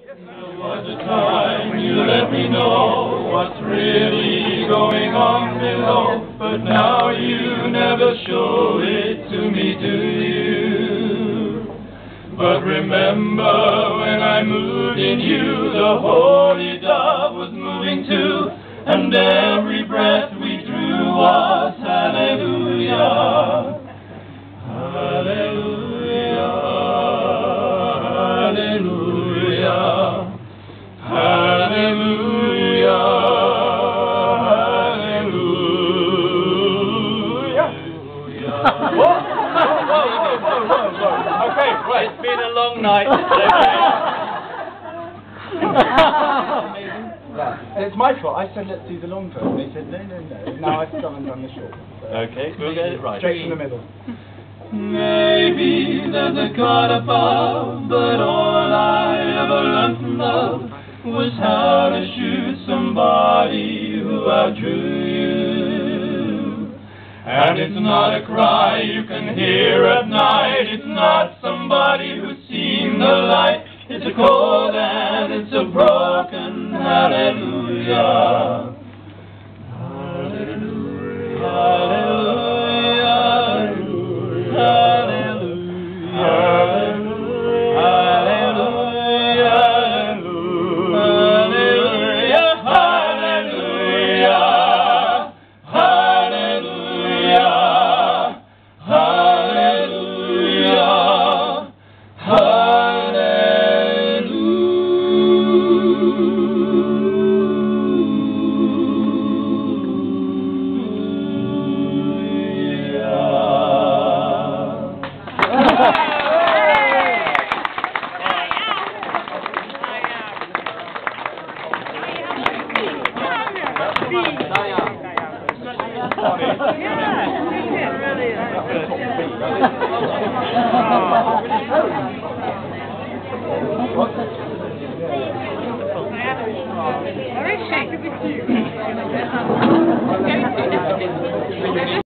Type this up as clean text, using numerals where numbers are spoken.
There was a time you let me know what's really going on below, but now you never show it to me, do you? But remember when I moved in you, the holy dove was moving too, and every breath we drew was hallelujah. Hallelujah. Hallelujah. Hallelujah. Hallelujah. Whoa. Okay, right. It's been a long night. And it's my fault. I said let's do the long version. They said no. Now I've gone and done the short. So Okay, we'll get it right. Straight from the middle. Maybe there's a God above, but all I ever learned from love was how to shoot somebody who outdrew you. And it's not a cry you can hear at night, it's not somebody who's seen the light, it's a cold and it's a broken hallelujah. Hallelujah. Hallelujah. Hallelujah. Where is she?